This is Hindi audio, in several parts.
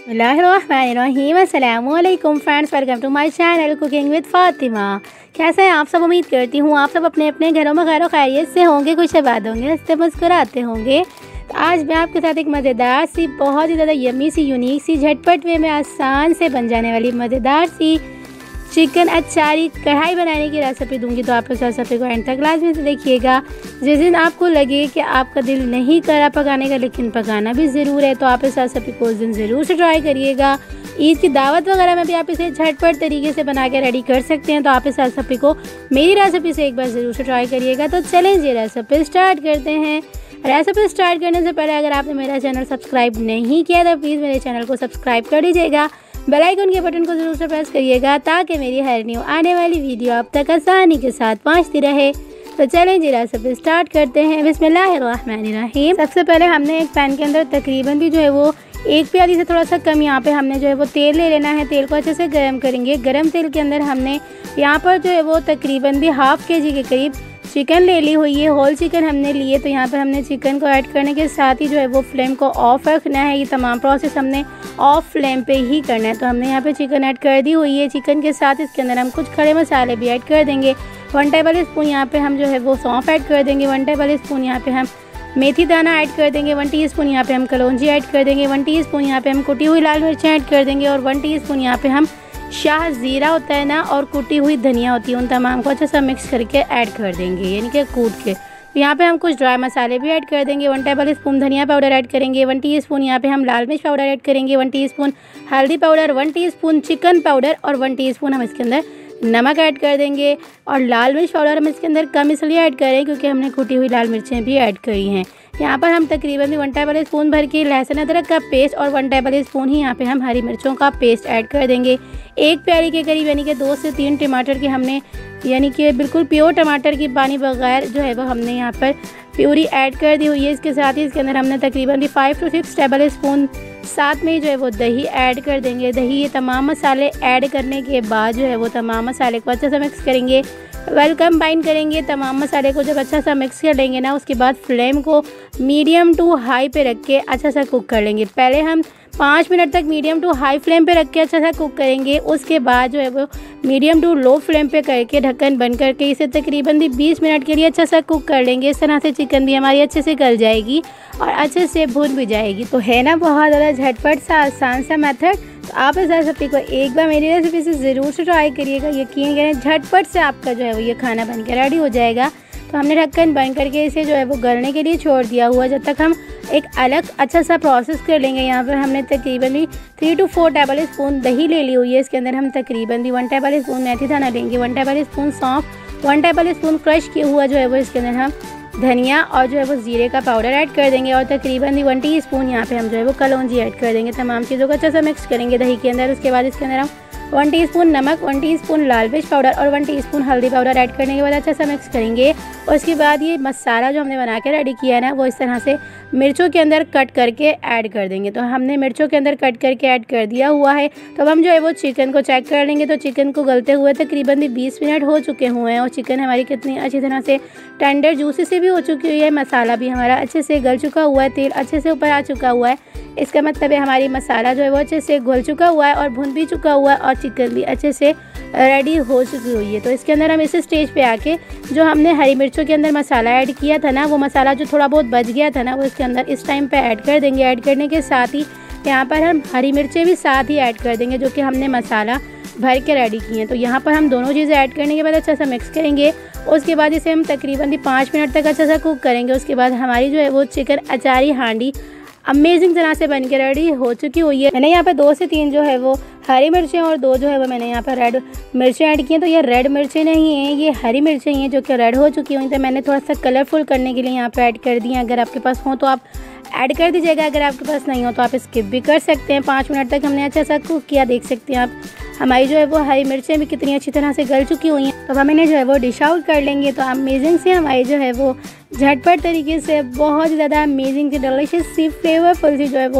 बिस्मिल्लाहिर्रहमानिर्रहीम। अस्सलामु अलैकुम friends, welcome to my channel cooking with Fatima. कैसे हैं आप सब? उम्मीद करती हूँ आप सब अपने अपने घरों में खैर खैरियत से होंगे, खुश आबाद होंगे, हंसते मुस्कुराते होंगे। तो आज मैं आपके साथ एक मज़ेदार सी, बहुत ही ज़्यादा यम्मी सी, यूनिक सी, झटपट वे में आसान से बन जाने वाली मज़ेदार सी चिकन अचारी कढ़ाई बनाने की रेसिपी दूंगी। तो आप इस रेसिपी को एंड तक लाजमी से देखिएगा। जिस दिन आपको लगे कि आपका दिल नहीं करा पकाने का लेकिन पकाना भी ज़रूर है, तो आप इस रेसिपी को उस दिन ज़रूर से ट्राई करिएगा। ईद की दावत वगैरह में भी आप इसे झटपट तरीके से बना के रेडी कर सकते हैं। तो आप इस रेसिपी को मेरी रेसिपी से एक बार ज़रूर से ट्राई करिएगा। तो चलें जी, रेसिपी स्टार्ट करते हैं। रेसिपी स्टार्ट करने से पहले अगर आपने मेरा चैनल सब्सक्राइब नहीं किया तो प्लीज़ मेरे चैनल को सब्सक्राइब कर लीजिएगा। बेल आइकन के बटन को ज़रूर से प्रेस करिएगा ताकि मेरी हर न्यू आने वाली वीडियो आप तक आसानी के साथ पहुंचती रहे। तो चलें जी, रेसिपी स्टार्ट करते हैं। बिस्मिल्लाहिर्रहमानिर्रहीम। सबसे पहले हमने एक पैन के अंदर तकरीबन भी जो है वो एक प्याली से थोड़ा सा कम यहाँ पे हमने जो है वो तेल ले लेना है। तेल को अच्छे से गर्म करेंगे। गर्म तेल के अंदर हमने यहाँ पर जो है वो तकरीबन भी हाफ़ के जी के करीब चिकन ले ली हुई है। होल चिकन हमने लिए। तो यहाँ पर हमने चिकन को ऐड करने के साथ ही जो है वो फ्लेम को ऑफ रखना है। ये तमाम प्रोसेस हमने ऑफ फ्लेम पे ही करना है। तो हमने यहाँ पे चिकन ऐड कर दी हुई है। चिकन के साथ इसके अंदर हम कुछ खड़े मसाले भी ऐड कर देंगे। 1 टेबल स्पून यहाँ पे हम जो है वो सौंफ ऐड कर देंगे। 1 टेबल स्पून यहाँ पे हम मेथी दाना ऐड कर देंगे। 1 टीस्पून यहाँ पे हम कलौंजी ऐड कर देंगे। 1 टीस्पून यहाँ पे हम कुटी हुई लाल मिर्चें ऐड कर देंगे। और 1 टीस्पून यहाँ पे हम शाह ज़ीरा होता है ना, और कुटी हुई धनिया होती है, उन तमाम को अच्छे से मिक्स करके ऐड कर देंगे, यानी कि कूट के। तो यहाँ पे हम कुछ ड्राई मसाले भी ऐड कर देंगे। 1 टेबल स्पून धनिया पाउडर ऐड करेंगे। 1 टीस्पून यहाँ पे हम लाल मिर्च पाउडर ऐड करेंगे। 1 टीस्पून हल्दी पाउडर, 1 टीस्पून चिकन पाउडर और 1 टीस्पून हम इसके अंदर नमक ऐड कर देंगे। और लाल मिर्च पाउडर हम इसके अंदर कम इसलिए ऐड करें क्योंकि हमने कुटी हुई लाल मिर्चें भी ऐड करी हैं। यहाँ पर हम तकरीबन 1 टेबल स्पून भर के लहसुन अदरक का पेस्ट और 1 टेबल स्पून ही यहाँ पे हम हरी मिर्चों का पेस्ट ऐड कर देंगे। एक प्याली के करीब यानी कि 2 से 3 टमाटर के हमने, यानी कि बिल्कुल प्योर टमाटर की पानी बगैर जो है वो हमने यहाँ पर प्यूरी ऐड कर दी हुई है। इसके साथ ही इसके अंदर हमने तकरीबन 5 से 6 टेबल स्पून साथ में जो है वो दही ऐड कर देंगे। दही, ये तमाम मसाले ऐड करने के बाद जो है वो तमाम मसाले को अच्छे से मिक्स करेंगे, वेल कंबाइन करेंगे। तमाम मसाले को जब अच्छा सा मिक्स कर लेंगे ना, उसके बाद फ्लेम को मीडियम टू हाई पे रख के अच्छा सा कुक कर लेंगे। पहले हम 5 मिनट तक मीडियम टू हाई फ्लेम पे रख के अच्छा सा कुक करेंगे। उसके बाद जो है वो मीडियम टू लो फ्लेम पे करके ढक्कन बंद करके इसे तकरीबन 20 मिनट के लिए अच्छा सा कुक कर लेंगे। इस तरह से चिकन भी हमारी अच्छे से गल जाएगी और अच्छे से भुन भी जाएगी। तो है ना बहुत ज़्यादा झटपट सा, आसान सा मेथड। तो आप इस रेसिपी को एक बार मेरी रेसिपी से ज़रूर से ट्राई करिएगा। यकीन करें झटपट से आपका जो है वो ये खाना बन के रेडी हो जाएगा। तो हमने ढक्कन बंद करके इसे जो है वो गलने के लिए छोड़ दिया हुआ, जब तक हम एक अलग अच्छा सा प्रोसेस कर लेंगे। यहाँ पर हमने तकरीबन 3 से 4 टेबल स्पून दही ले ली हुई है। इसके अंदर हम तकरीबन 1 टेबल स्पून मेथी दाना लेंगे। 1 टेबल स्पून सौंफ, 1 टेबल स्पून क्रश किया हुआ जो है वो इसके अंदर हम धनिया और जो है वो ज़ीरे का पाउडर ऐड कर देंगे। और तकरीबन 1 टीस्पून यहाँ पे हम जो है वो कलौंजी ऐड कर देंगे। तमाम चीज़ों को अच्छा सा मिक्स करेंगे दही के अंदर। उसके बाद इसके अंदर हम 1 टीस्पून नमक, 1 टीस्पून लाल मिर्च पाउडर और 1 टीस्पून हल्दी पाउडर ऐड करने के बाद अच्छा सा मिक्स करेंगे। और उसके बाद ये मसाला जो हमने बना के रेडी किया है ना, वो इस तरह से मिर्चों के अंदर कट करके ऐड कर देंगे। तो हमने मिर्चों के अंदर कट करके ऐड कर दिया हुआ है। तो अब हम जो है वो चिकन को चेक कर लेंगे। तो चिकन को गलते हुए तकरीबन 20 मिनट हो चुके हुए हैं और चिकन हमारी कितनी अच्छी तरह से टेंडर जूसी से भी हो चुकी हुई है। मसाला भी हमारा अच्छे से गल चुका हुआ है, तेल अच्छे से ऊपर आ चुका हुआ है। इसका मतलब है हमारी मसाला जो है वो अच्छे से घुल चुका हुआ है और भुन भी चुका हुआ है और चिकन भी अच्छे से रेडी हो चुकी हुई है। तो इसके अंदर हम इस स्टेज पे आके जो हमने हरी मिर्चों के अंदर मसाला ऐड किया था ना, वो मसाला जो थोड़ा बहुत बच गया था ना, वो इसके अंदर इस टाइम पे ऐड कर देंगे। ऐड करने के साथ ही यहाँ पर हम हरी मिर्चें भी साथ ही ऐड कर देंगे जो कि हमने मसाला भर के रेडी किए हैं। तो यहाँ पर हम दोनों चीज़ें ऐड करने के बाद अच्छा सा मिक्स करेंगे। उसके बाद इसे हम तकरीबन 5 मिनट तक अच्छा सा कुक करेंगे। उसके बाद हमारी जो है वो चिकन अचारी हांडी अमेजिंग तरह से बन के रेडी हो चुकी हुई है। मैंने यहाँ पे 2 से 3 जो है वो हरी मिर्चें और 2 जो है वो मैंने यहाँ पर रेड मिर्चें ऐड की हैं। तो ये रेड मिर्चें नहीं हैं, ये हरी मिर्चें ही हैं जो कि रेड हो चुकी हुई। तो मैंने थोड़ा सा कलरफुल करने के लिए यहाँ पे ऐड कर दी हैं। अगर आपके पास हो तो आप ऐड कर दीजिएगा, अगर आपके पास नहीं हो तो आप स्किप भी कर सकते हैं। 5 मिनट तक हमने अच्छा सा कुक किया, देख सकते हैं आप हमारी जो है वो हरी मिर्चें भी कितनी अच्छी तरह से गल चुकी हुई हैं। तो हम इन्हें जो है वो डिश आउट कर लेंगे। तो अमेजिंग से हमारी जो है वो झटपट तरीके से बहुत ज़्यादा अमेजिंग सी, डिलीशियस सी, फ्लेवरफुल सी जो है वो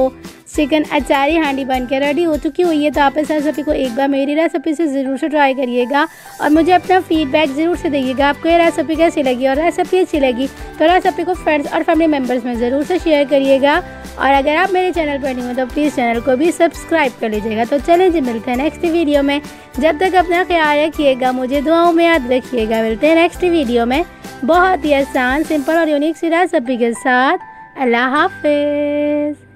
चिकन अचारी हांडी बन के रेडी हो चुकी हुई है। तो आप इस रेसिपी को एक बार मेरी रेसिपी से ज़रूर से ट्राई करिएगा और मुझे अपना फीडबैक ज़रूर से दीजिएगा आपको ये रेसिपी कैसी लगी। और रेसिपी अच्छी लगी तो रेसिपी को फ्रेंड्स और फैमिली मेम्बर्स में ज़रूर से शेयर करिएगा। और अगर आप मेरे चैनल पर नहीं हो तो प्लीज़ चैनल को भी सब्सक्राइब कर लीजिएगा। तो चलें जी, मिलते हैं नेक्स्ट वीडियो में। जब तक अपना ख्याल रखिएगा, मुझे दुआओं में याद रखिएगा। मिलते हैं नेक्स्ट वीडियो में बहुत ही आसान, सिंपल और यूनिक सी रेसिपी के साथ। अल्लाह हाफिज़।